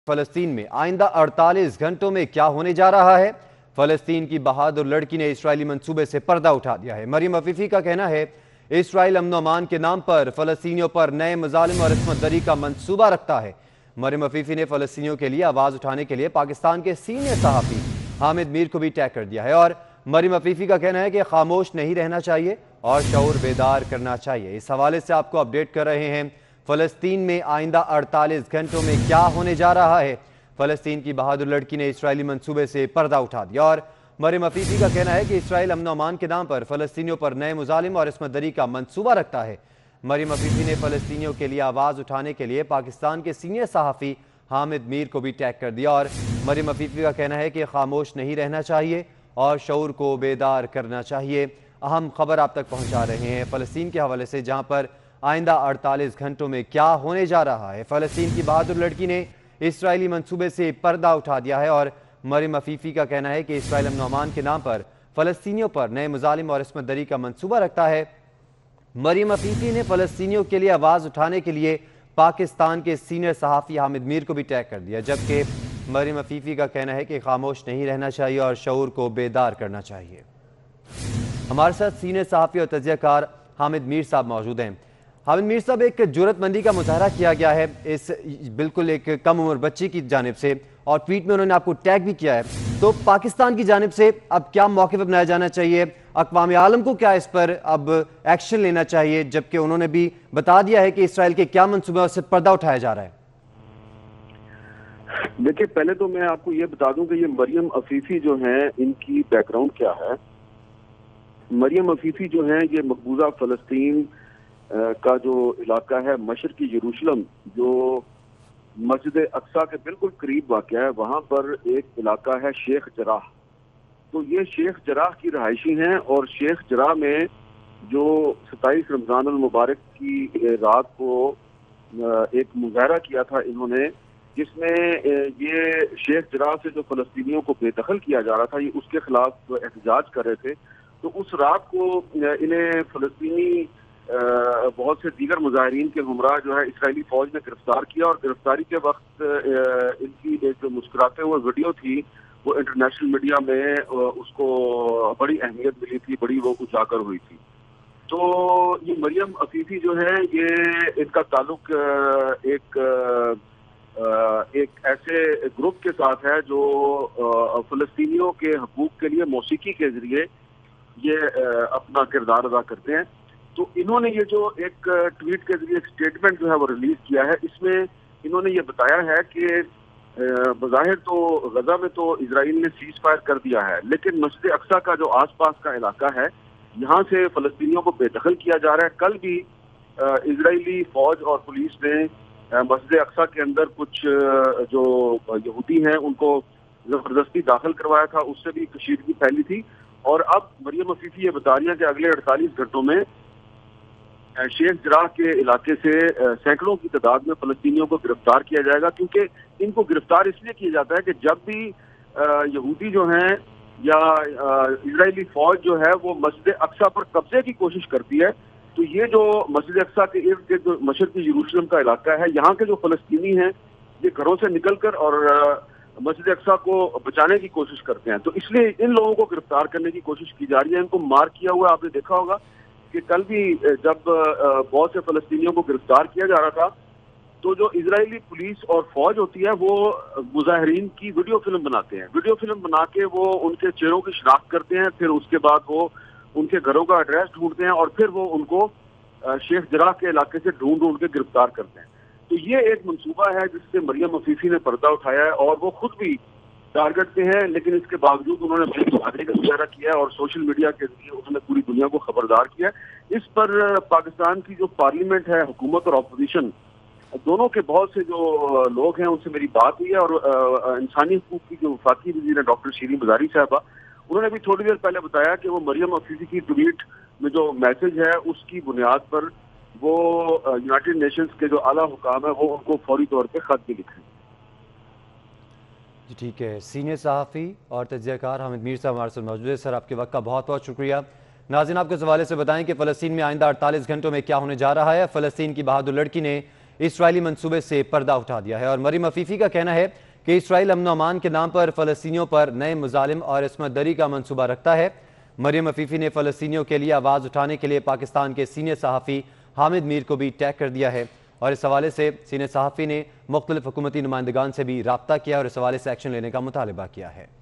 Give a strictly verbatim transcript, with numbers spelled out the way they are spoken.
فلسطین میں آئندہ اڑتالیس گھنٹوں میں کیا ہونے جا رہا ہے؟ فلسطین کی بہادر لڑکی نے اسرائیلی منصوبے سے پردہ اٹھا دیا ہے۔ مریم عفیفی کا کہنا ہے اسرائیل امن و امان کے نام پر فلسطینیوں پر نئے مظالم اور عصمت دری کا منصوبہ رکھتا ہے۔ مریم عفیفی نے فلسطینیوں کے لیے آواز اٹھانے کے لیے پاکستان کے سینئر صحافی حامد میر کو بھی ٹیگ کر دیا ہے، اور مریم عفیفی کا کہنا ہے کہ خاموش نہیں رہنا چاہیے اور شعور بیدار کرنا چاہیے۔ اس حوالے سے آپ کو اپڈیٹ کر رہے ہیں فلسطین میں آئندہ اڑتالیس گھنٹوں میں کیا ہونے جا رہا ہے۔ فلسطین کی بہادر لڑکی نے اسرائیلی منصوبے سے پردہ اٹھا دیا، اور مریم عفیفی کا کہنا ہے کہ اسرائیل امن و امان کے نام پر فلسطینیوں پر نئے مظالم اور عصمت دری کا منصوبہ رکھتا ہے۔ مریم عفیفی نے فلسطینیوں کے لیے آواز اٹھانے کے لیے پاکستان کے سینئر صحافی حامد میر کو بھی ٹیگ کر دیا، اور مریم عفیفی کا کہنا ہے کہ خاموش نہیں رہنا چاہیے اور شعور کو بیدار کرنا چاہیے۔ اہم خبر آپ تک پہنچا رہے ہیں فلسطین کے حوالے سے، جہاں پر آئندہ اڑتالیس گھنٹوں میں کیا ہونے جا رہا ہے۔ فلسطین کی بہادر لڑکی نے اسرائیلی منصوبے سے پردہ اٹھا دیا ہے، اور مریم عفیفی کا کہنا ہے کہ اسرائیل امن و امان کے نام پر فلسطینیوں پر نئے مظالم اور عصمت دری کا منصوبہ رکھتا ہے۔ مریم عفیفی نے فلسطینیوں کے لیے آواز اٹھانے کے لیے پاکستان کے سینئر صحافی حامد میر کو بھی ٹیگ کر دیا، جبکہ مریم عفیفی کا کہنا ہے کہ خاموش نہیں رہنا چاہیے اور شعور کو بیدار کرنا چاہیے۔ ہمارے ساتھ سینئر صحافی اور تجزیہ کار حامد میر صاحب موجود ہیں۔ حامد میر صاحب، ایک جرات مندی کا مظاہرہ کیا گیا ہے اس بالکل ایک کم عمر بچی کی جانب سے، اور ٹویٹ میں انہوں نے آپ کو ٹیگ بھی کیا ہے، تو پاکستان کی جانب سے اب کیا موقف اپنایا جانا چاہیے؟ اقوام عالم کو کیا اس پر اب ایکشن لینا چاہیے، جبکہ انہوں نے بھی بتا دیا ہے کہ اسرائیل کے کیا منصوبے اور سے پردہ اٹھایا جا رہا ہے؟ دیکھیں، پہلے تو میں آپ کو یہ بتا دوں کہ یہ مریم عفیفی جو ہیں ان کی بیک گراؤنڈ کیا ہے۔ مریم عفیفی جو ہیں یہ مقبوضہ فلسطین کا جو علاقہ ہے مشرقی یروشلم، جو مسجد اقصیٰ کے بالکل قریب واقع ہے، وہاں پر ایک علاقہ ہے شیخ جراح۔ تو یہ شیخ جراح کی رہائشی ہیں، اور شیخ جراح میں جو ستائیس رمضان المبارک کی رات کو ایک مظاہرہ کیا تھا انہوں نے، جس میں یہ شیخ جراح سے جو فلسطینیوں کو بے دخل کیا جا رہا تھا، یہ اس کے خلاف احتجاج کر رہے تھے۔ تو اس رات کو انہیں فلسطینی بہت سے دیگر مظاہرین کے ہمراہ جو ہے اسرائیلی فوج نے گرفتار کیا، اور گرفتاری کے وقت ان کی ایک مسکراتے ہوئے ویڈیو تھی، وہ انٹرنیشنل میڈیا میں اس کو بڑی اہمیت ملی تھی، بڑی وہ اجاگر ہوئی تھی۔ تو یہ مریم عفیفی جو ہے یہ ان کا تعلق ایک ایک ایسے گروپ کے ساتھ ہے جو فلسطینیوں کے حقوق کے لیے موسیقی کے ذریعے یہ اپنا کردار ادا کرتے ہیں۔ تو انہوں نے یہ جو ایک ٹویٹ کے ذریعے ایک سٹیٹمنٹ جو ہے وہ ریلیز کیا ہے، اس میں انہوں نے یہ بتایا ہے کہ بظاہر تو غزہ میں تو اسرائیل نے سیز فائر کر دیا ہے، لیکن مسجد اقصیٰ کا جو آس پاس کا علاقہ ہے یہاں سے فلسطینیوں کو بے دخل کیا جا رہا ہے۔ کل بھی اسرائیلی فوج اور پولیس نے مسجد اقصیٰ کے اندر کچھ جو یہودی ہیں ان کو زبردستی داخل کروایا تھا، اس سے بھی کشیدگی پھیلی تھی۔ اور اب مریم عفیفی یہ بتا رہی ہیں کہ اگلے اڑتالیس گھنٹوں میں شیخ جراح کے علاقے سے سینکڑوں کی تعداد میں فلسطینیوں کو گرفتار کیا جائے گا، کیونکہ ان کو گرفتار اس لیے کیا جاتا ہے کہ جب بھی یہودی جو ہیں یا اسرائیلی فوج جو ہے وہ مسجد اقصیٰ پر قبضے کی کوشش کرتی ہے، تو یہ جو مسجد اقصیٰ کے ارد گرد جو مشرقی یروشلم کا علاقہ ہے، یہاں کے جو فلسطینی ہیں یہ گھروں سے نکل کر اور مسجد اقصیٰ کو بچانے کی کوشش کرتے ہیں۔ تو اس لیے ان لوگوں کو گرفتار کرنے کی کوشش کی جا رہی ہے، ان کو مار کیا ہوا آپ نے دیکھا ہوگا کہ کل بھی جب بہت سے فلسطینیوں کو گرفتار کیا جا رہا تھا تو جو اسرائیلی پولیس اور فوج ہوتی ہے وہ مظاہرین کی ویڈیو فلم بناتے ہیں، ویڈیو فلم بنا کے وہ ان کے چہروں کی شناخت کرتے ہیں، پھر اس کے بعد وہ ان کے گھروں کا ایڈریس ڈھونڈتے ہیں، اور پھر وہ ان کو شیخ جراح کے علاقے سے ڈھونڈ ڈھونڈ کے گرفتار کرتے ہیں۔ تو یہ ایک منصوبہ ہے جس سے مریم عفیفی نے پردہ اٹھایا ہے، اور وہ خود بھی ٹارگٹ پہ ہیں، لیکن اس کے باوجود انہوں نے بڑے مظاہرے کا مظاہرہ کیا ہے اور سوشل میڈیا کے ذریعے انہوں نے پوری دنیا کو خبردار کیا ہے۔ اس پر پاکستان کی جو پارلیمنٹ ہے، حکومت اور اپوزیشن دونوں کے بہت سے جو لوگ ہیں ان سے میری بات ہوئی ہے، اور انسانی حقوق کی جو وفاقی وزیر ہے ڈاکٹر شیریں مزاری صاحبہ، انہوں نے بھی تھوڑی دیر پہلے بتایا کہ وہ مریم عفیفی کی ٹویٹ میں جو میسج ہے اس کی بنیاد پر وہ یونائٹڈ نیشنز کے جو اعلیٰ حکام ہیں وہ ان کو فوری طور پہ خط بھی لکھیں۔ جی ٹھیک ہے، سینئر صحافی اور تجزیہ کار حامد میر صاحب ہمارے ساتھ موجود ہے۔ سر، آپ کے وقت کا بہت بہت شکریہ۔ ناظرین، آپ کے حوالے سے بتائیں کہ فلسطین میں آئندہ اڑتالیس گھنٹوں میں کیا ہونے جا رہا ہے۔ فلسطین کی بہادر لڑکی نے اسرائیلی منصوبے سے پردہ اٹھا دیا ہے اور مریم عفیفی کا کہنا ہے کہ اسرائیل امن و امان کے نام پر فلسطینیوں پر نئے مظالم اور عصمت دری کا منصوبہ رکھتا ہے۔ مریم عفیفی نے فلسطینیوں کے لیے آواز اٹھانے کے لیے پاکستان کے سینئر صحافی حامد میر کو بھی ٹیگ کر دیا ہے اور اس حوالے سے سینئر صحافی نے مختلف حکومتی نمائندگان سے بھی رابطہ کیا اور اس حوالے سے ایکشن لینے کا مطالبہ کیا ہے۔